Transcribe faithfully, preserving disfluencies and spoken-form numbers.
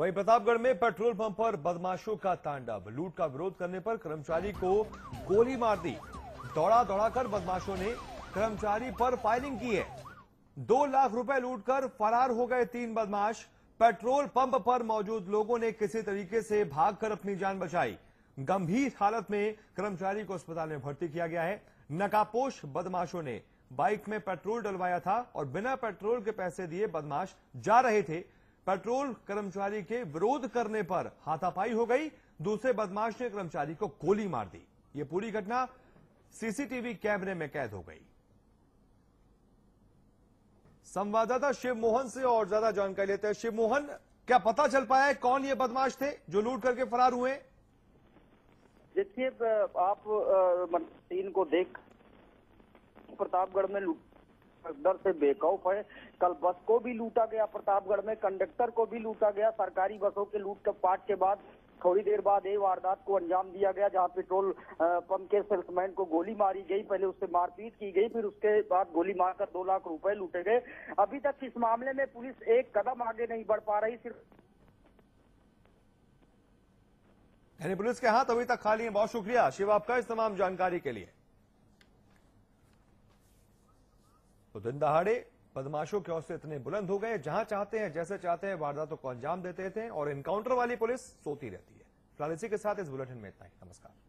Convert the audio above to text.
वहीं प्रतापगढ़ में petrol pump पर बदमाशों का तांडव। लूट का विरोध करने पर कर्मचारी को गोली मार दी। दौड़ा दौड़ाकर बदमाशों ने कर्मचारी पर फायरिंग की है। दो लाख रुपए लूटकर फरार हो गए तीन बदमाश। पेट्रोल पंप पर मौजूद लोगों ने किसी तरीके से भागकर अपनी जान बचाई। गंभीर हालत में कर्मचारी को अस्पताल में भर्ती किया गया है। नकाबपोश बदमाशों ने बाइक में पेट्रोल डलवाया था और बिना पेट्रोल के पैसे दिए बदमाश जा रहे थे। पेट्रोल कर्मचारी के विरोध करने पर हाथापाई हो गई। दूसरे बदमाश ने कर्मचारी को गोली मार दी। यह पूरी घटना सीसीटीवी कैमरे में कैद हो गई। संवाददाता शिव मोहन से और ज्यादा जानकारी लेते हैं। शिव मोहन, क्या पता चल पाया है कौन ये बदमाश थे जो लूट करके फरार हुए? देखिए, आप सीन को देख प्रतापगढ़ में लूट दर से बेखौफ है। कल बस को भी लूटा गया, प्रतापगढ़ में कंडक्टर को भी लूटा गया। सरकारी बसों के लूट के पाट के बाद थोड़ी देर बाद ये वारदात को अंजाम दिया गया, जहां पेट्रोल पंप के सेल्समैन को गोली मारी गई। पहले उससे मारपीट की गई, फिर उसके बाद गोली मारकर दो लाख रुपए लूटे गए। अभी तक इस मामले में पुलिस एक कदम आगे नहीं बढ़ पा रही। सिर्फ यानी पुलिस के हाथ अभी तक खाली है। बहुत शुक्रिया शिव आपका इस तमाम जानकारी के लिए। तो दिन दहाड़े बदमाशों के हौसले इतने बुलंद हो गए, जहां चाहते हैं जैसे चाहते हैं वारदातों को अंजाम देते थे और एनकाउंटर वाली पुलिस सोती रहती है। फिलहाल इसी के साथ इस बुलेटिन में इतना ही। नमस्कार।